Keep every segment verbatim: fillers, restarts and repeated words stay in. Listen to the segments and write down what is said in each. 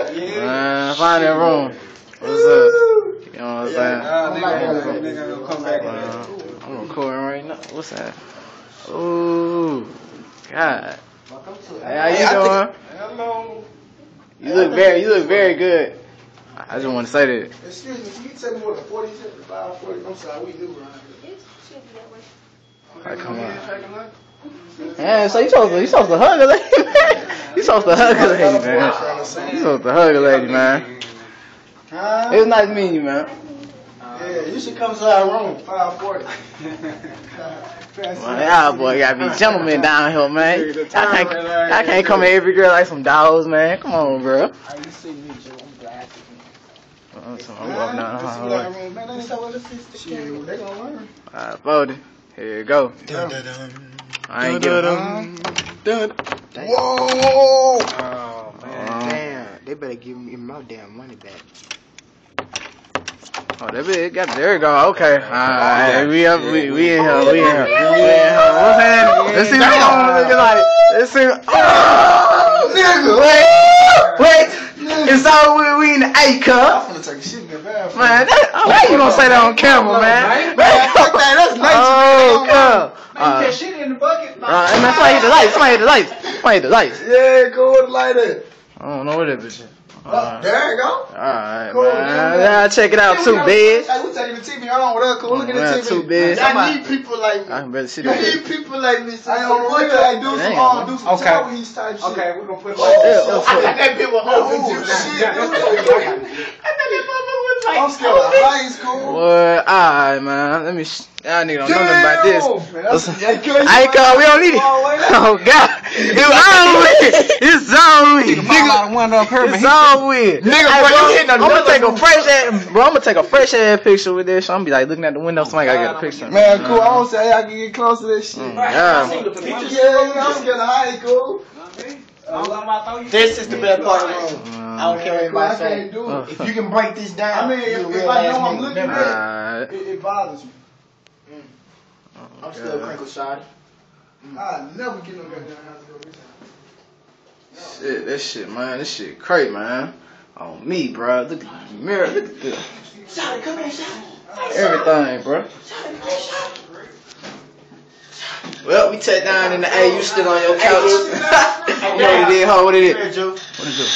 Man, find that room. What's up? You know what I'm saying? Uh, I'm recording right now. What's that? Ooh, God. Hey, how you doing? Hello. You look very, you look very good. I just want to say that. Excuse me, can you tell me what a forty is? five forty. I'm sorry, we do around here. Alright, come on. Man, so you supposed to, you supposed to hug a lady, man. You supposed to hug a lady, man. You supposed to hug a lady, man. Huh? It was nice meeting you, man. Yeah, you should come to our room, five forty. Man, y'all boy gotta be gentlemen down here, man. I can't, I can't come at every girl like some dogs, man. Come on, bro. You see me, Joe. I'm glad to I'm walking down the hallway. Shit, they gonna learn. Alright, fold it. Here you go. I ain't getting Whoa! Oh man, damn! They better give me my damn money back. Oh, that bit got there. We go. Okay. Alright, we up. We we in here. We in here. We in here. What's happening? Let's see what I'm looking like. Let's see. Oh, Nigga! wait, wait. It's all we, we in the A cup. I'm finna take a shit in the bathroom. Man, that, why you don't say that on camera, man? Man, fuck that. That's nice. Oh, God. Man, you get shit in the bucket. Uh, and somebody hit the lights. Somebody hit the lights. Somebody hit the lights. Yeah, go with the light at. I don't know what that bitch is. Oh, there you go. Alright, Cool, man. man. Yeah, check it out. Hey, Two we beds. Hey, we taking the T V on with us. Cool. Look at Man, the T V. two beds. I need people like me. I can better see You that. need people like me. I don't know what I do some Damn. um, do some Okay. tower heat type shit. Okay, we're gonna put it Oh, like shit. this. oh, I got that bit with Oh, open shit. shit. Yeah. I'm scared of heights, cool. What? Alright, man. Let me. Sh Y'all niggas don't know nothing about this. Listen, I I ain't call. We don't need it. Oh God, it's all with. It's all with. Nigga, one up here, it's all with. Nigga, Hey, bro, bro, you hitting I'm gonna another take a roof. fresh ass, bro. I'm gonna take a fresh ass picture with this. So I'm gonna be like looking at the window. Somebody gotta get a picture. Man, cool. I don't say I can get close to this shit. Mm, Yeah, yeah. I'm scared of heights, cool. This is the best part of the room. Mm. I don't care what I anybody say. can't do it. If you can break this down, I mean, if, you a if real I ass know I'm nigga. looking Remember at that. Alright. it, it, it bothers me. I'm still crinkle shot. I never get no goddamn house to go this time. Shit, that shit, man. This shit crazy, man. On me, bro. Look at the mirror. Look at this. Shot, come here, shot. Everything, bro. Well, we take down in the A. You still on your couch. You know what it is, ho? What it is? What it is?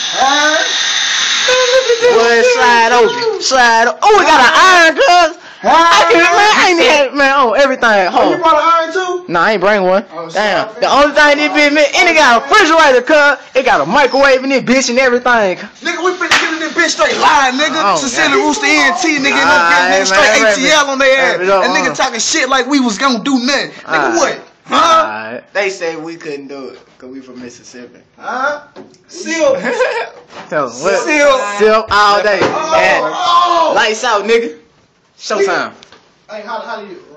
Boy, slide over. Slide over. Oh, we got an iron, cuz. I can't, man. I ain't had, man, on everything. Oh, you Hold on. brought an iron too? Nah, I ain't bring one. Oh, Damn. shit. The only thing this bitch, man, and it got a refrigerator, cuz. It got a microwave in it, bitch, and everything. Nigga, we finna get in this bitch straight lying, nigga. Oh, Sincerely, God. Roosta N T, nigga, and Alright, that bitch straight man, A T L on their ass. wrap it up, And nigga uh. talking shit like we was gonna do nothing. Nigga, Alright. what? Huh? Alright. They say we couldn't do it because we from Mississippi. Huh? Seal. Tell them what? Seal. Seal all day. And Oh, lights out, nigga. Showtime. Hey, how, how do you?